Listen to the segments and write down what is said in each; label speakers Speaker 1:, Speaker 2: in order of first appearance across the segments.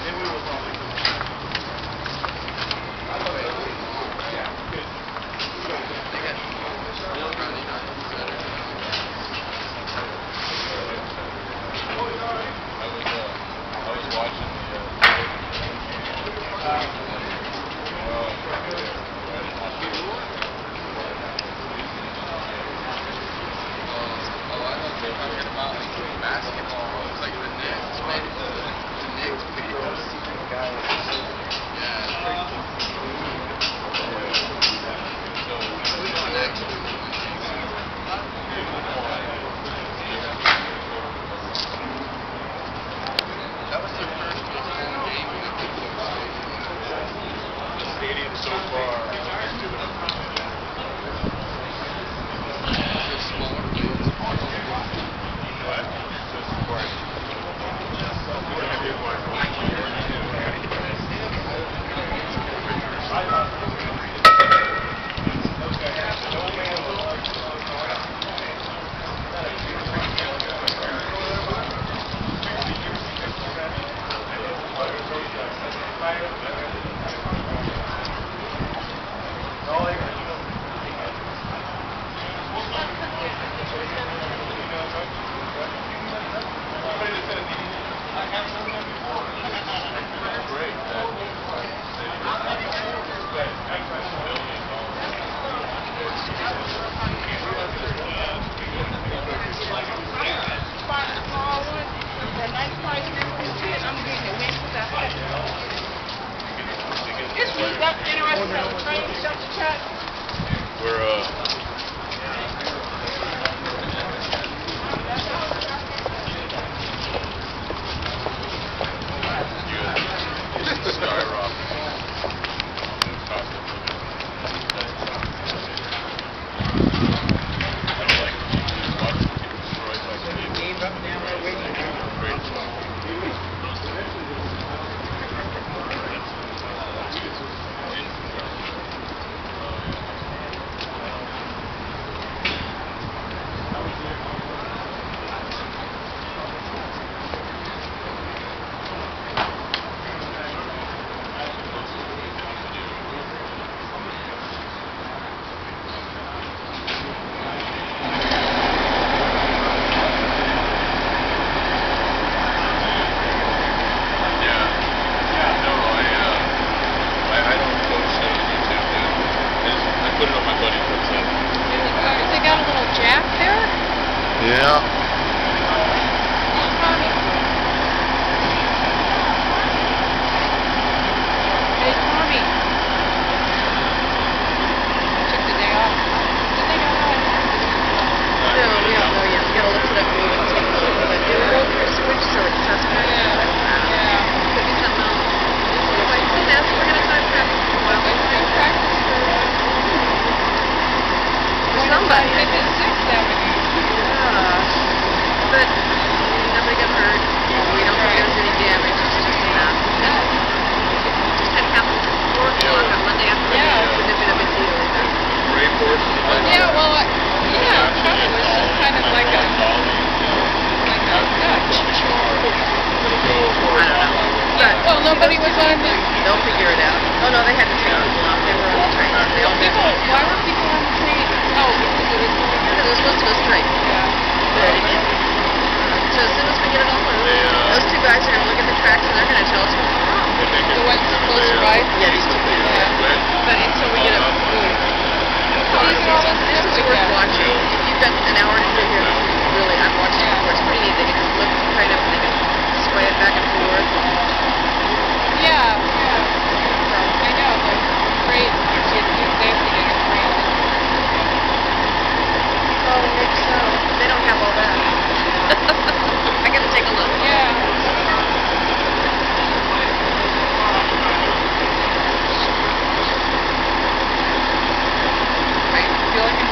Speaker 1: Nobody was on there.
Speaker 2: They'll figure it out. Oh no, they had to take people off. They were on the train. They all
Speaker 1: people, why were people on the train? Oh, because it was
Speaker 2: supposed to go straight.
Speaker 1: Yeah.
Speaker 2: But it didn't. So as soon as we get it all moved, those two guys are going to look at the tracks and they're going to tell us what's wrong.
Speaker 1: The ones supposed to ride?
Speaker 2: Yeah, these two people.
Speaker 1: Yeah. But until we get it moved.
Speaker 2: This is worth watching. If you've got an hour to sit here, really, I've watched it before. It's pretty neat. They can flip right up and they can sway it back and forth.
Speaker 1: Yeah. I know. They're great. They have to get a train.
Speaker 2: Oh, maybe so. They don't have all that. I got to take a look.
Speaker 1: Yeah. I feel like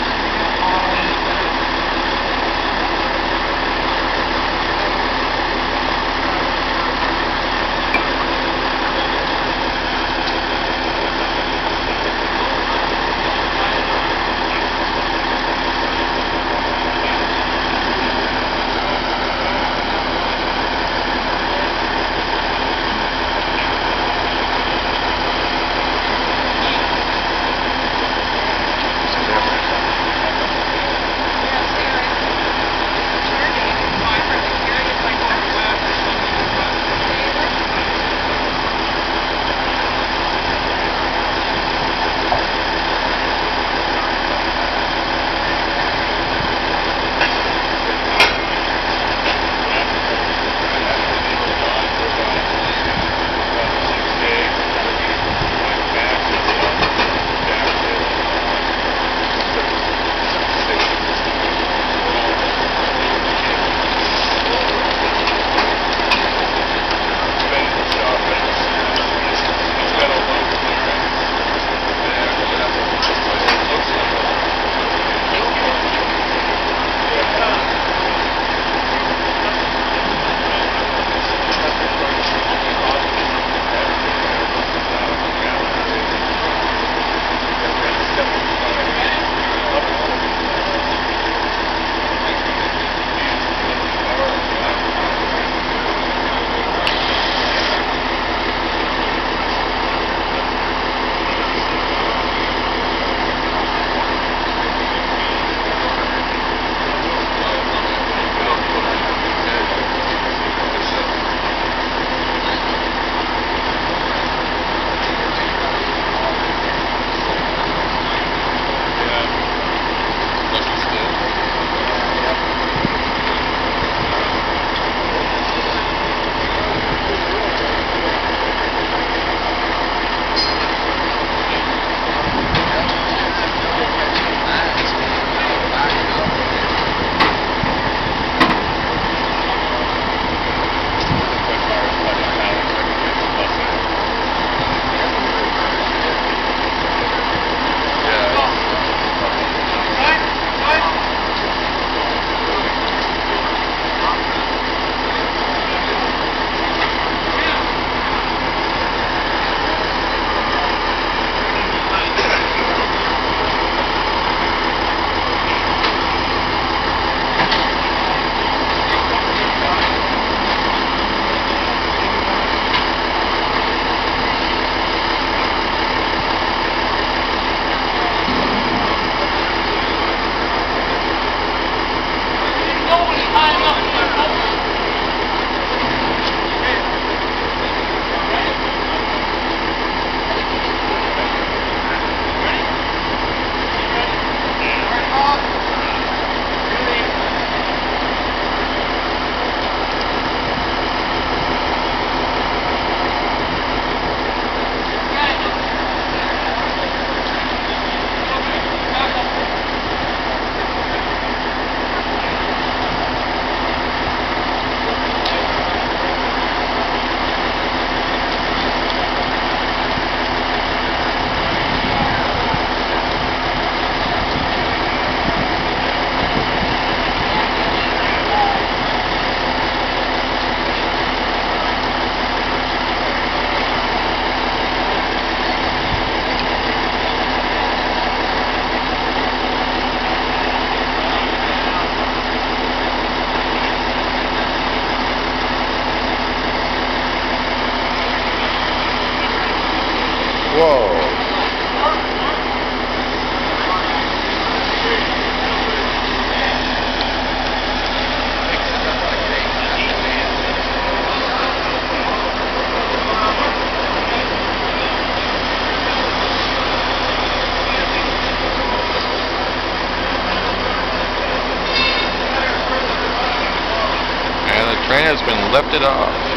Speaker 3: Whoa. And the train has been lifted off.